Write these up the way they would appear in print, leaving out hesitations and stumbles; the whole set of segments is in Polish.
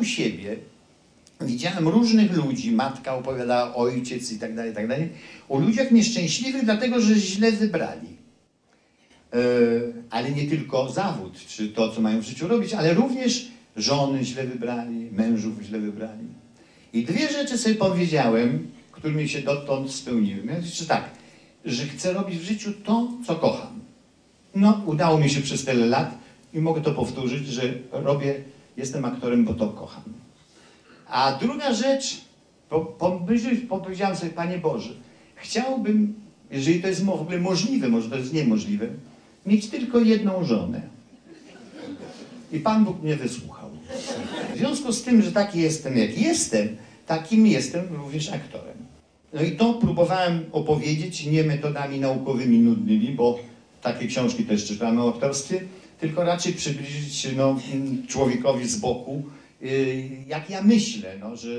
siebie widziałem różnych ludzi, matka opowiadała, ojciec i tak dalej, o ludziach nieszczęśliwych, dlatego że źle wybrali. Ale nie tylko zawód, czy to, co mają w życiu robić, ale również żony źle wybrali, mężów źle wybrali. I dwie rzeczy sobie powiedziałem, którymi się dotąd spełniły. Mianowicie tak, że chcę robić w życiu to, co kocham. No, udało mi się przez tyle lat i mogę to powtórzyć, że jestem aktorem, bo to kocham. A druga rzecz, powiedziałem sobie, Panie Boże, chciałbym, jeżeli to jest w ogóle możliwe, może to jest niemożliwe, mieć tylko jedną żonę. I Pan Bóg mnie wysłuchał. W związku z tym, że taki jestem, jak jestem, takim jestem również aktorem. No i to próbowałem opowiedzieć nie metodami naukowymi nudnymi, bo takie książki też czytamy o aktorstwie, tylko raczej przybliżyć człowiekowi z boku, jak ja myślę, no, że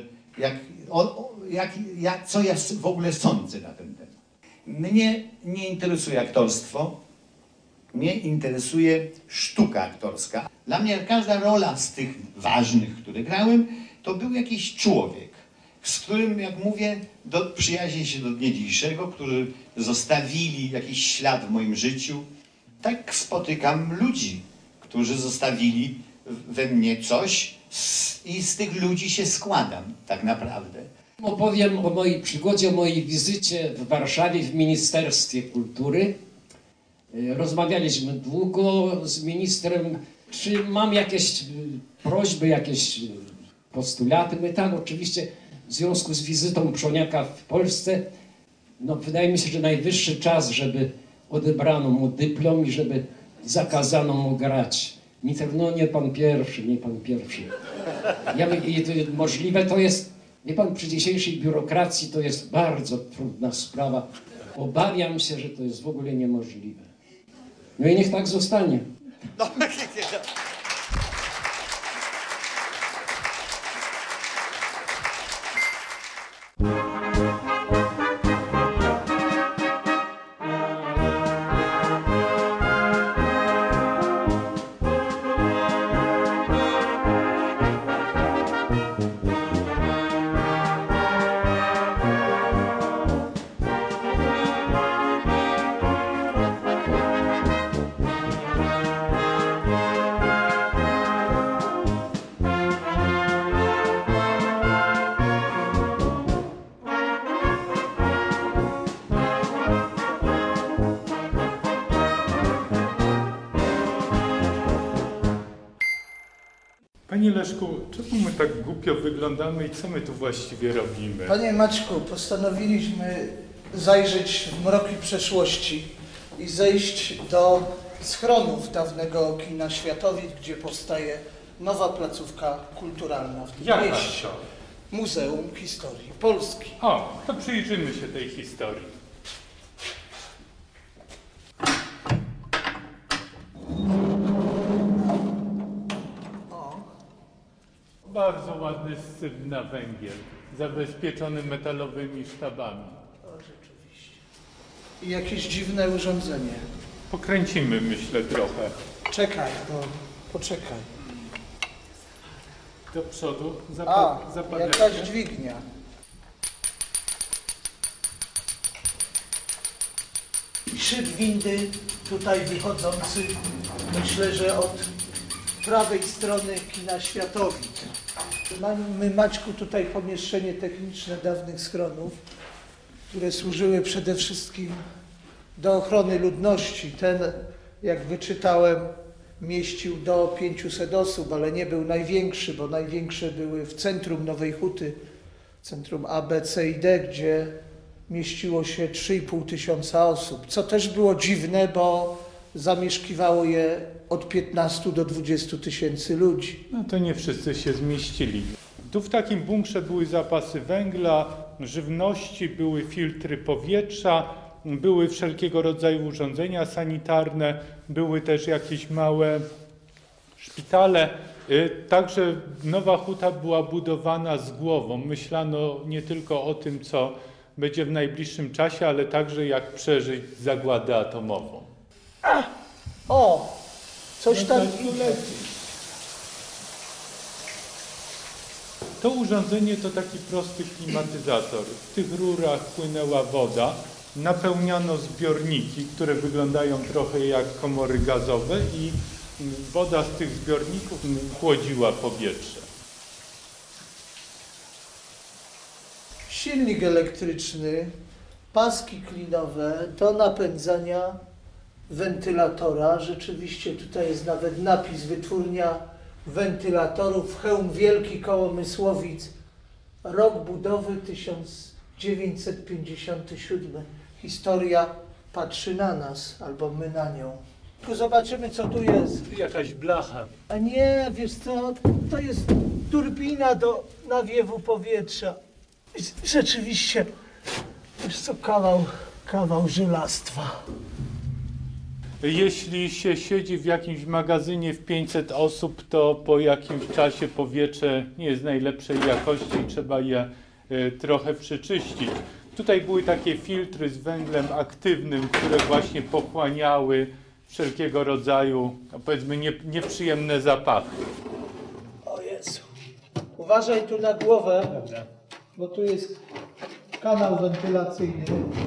co ja w ogóle sądzę na ten temat. Mnie nie interesuje aktorstwo, mnie interesuje sztuka aktorska. Dla mnie każda rola z tych ważnych, które grałem, to był jakiś człowiek, z którym, jak mówię, przyjaźnię się do dnia dzisiejszego, którzy zostawili jakiś ślad w moim życiu. Tak spotykam ludzi, którzy zostawili we mnie coś i z tych ludzi się składam, tak naprawdę. Opowiem o mojej przygodzie, o mojej wizycie w Warszawie w Ministerstwie Kultury. Rozmawialiśmy długo z ministrem, czy mam jakieś prośby, jakieś postulaty. My tak, oczywiście w związku z wizytą Przoniaka w Polsce, no wydaje mi się, że najwyższy czas, żeby odebrano mu dyplom i żeby zakazano mu grać. Minister, no nie pan pierwszy, nie pan pierwszy. Ja mówię, możliwe to jest, wie pan, przy dzisiejszej biurokracji to jest bardzo trudna sprawa. Obawiam się, że to jest w ogóle niemożliwe. No i niech tak zostanie. No. Panie Leszku, czemu my tak głupio wyglądamy i co my tu właściwie robimy? Panie Maćku, postanowiliśmy zajrzeć w mroki przeszłości i zejść do schronów dawnego kina Światowic, gdzie powstaje nowa placówka kulturalna w tym mieście. To? Muzeum Historii Polski. O, to przyjrzymy się tej historii. Bardzo ładny syf na węgiel, zabezpieczony metalowymi sztabami. O, rzeczywiście. I jakieś dziwne urządzenie. Pokręcimy, myślę, trochę. Czekaj, poczekaj. Do przodu, jakaś dźwignia. Szyb windy tutaj wychodzący, myślę, że od prawej strony kina Światowic. Mamy, Maćku, tutaj pomieszczenie techniczne dawnych schronów, które służyły przede wszystkim do ochrony ludności. Ten, jak wyczytałem, mieścił do 500 osób, ale nie był największy, bo największe były w centrum Nowej Huty, centrum A, B, C i D, gdzie mieściło się 3,5 tysiąca osób, co też było dziwne, bo zamieszkiwało je od 15 do 20 tysięcy ludzi. No to nie wszyscy się zmieścili. Tu w takim bunkrze były zapasy węgla, żywności, były filtry powietrza, były wszelkiego rodzaju urządzenia sanitarne, były też jakieś małe szpitale. Także Nowa Huta była budowana z głową. Myślano nie tylko o tym, co będzie w najbliższym czasie, ale także jak przeżyć zagładę atomową. O! Coś tam... To urządzenie to taki prosty klimatyzator. W tych rurach płynęła woda, napełniano zbiorniki, które wyglądają trochę jak komory gazowe i woda z tych zbiorników chłodziła powietrze. Silnik elektryczny, paski klinowe do napędzania wentylatora. Rzeczywiście tutaj jest nawet napis wytwórnia wentylatorów, Chełm Wielki koło Mysłowic. Rok budowy 1957. Historia patrzy na nas, albo my na nią. Tu zobaczymy, co tu jest. Jakaś blacha. A nie, wiesz co, to jest turbina do nawiewu powietrza. Rzeczywiście, wiesz co, kawał żelastwa. Jeśli się siedzi w jakimś magazynie w 500 osób, to po jakimś czasie powietrze nie jest najlepszej jakości i trzeba je trochę przeczyścić. Tutaj były takie filtry z węglem aktywnym, które właśnie pochłaniały wszelkiego rodzaju, powiedzmy, nieprzyjemne zapachy. O Jezu. Uważaj tu na głowę, Dobra. bo tu jest kanał wentylacyjny.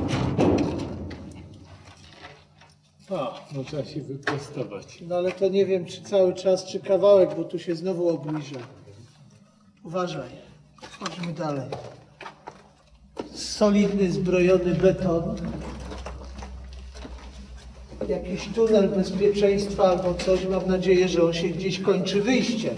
O, no trzeba się wyprostować. No ale to nie wiem, czy cały czas, czy kawałek, bo tu się znowu obniża. Uważaj. Chodźmy dalej. Solidny, zbrojony beton. Jakiś tunel bezpieczeństwa albo coś. Mam nadzieję, że on się gdzieś kończy wyjście.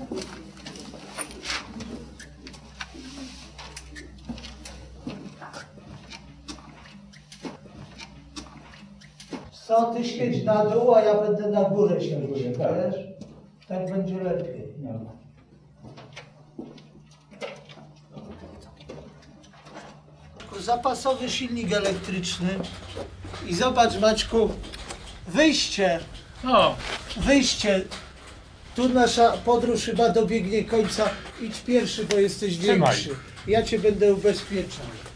Co, ty siedź na dół, a ja będę na górę siedzieć, wiesz? Tak będzie lepiej. Zapasowy silnik elektryczny. I zobacz, Maćku, wyjście. O, Wyjście. Tu nasza podróż chyba dobiegnie końca. Idź pierwszy, bo jesteś Trzymaj. większy. Ja cię będę ubezpieczał.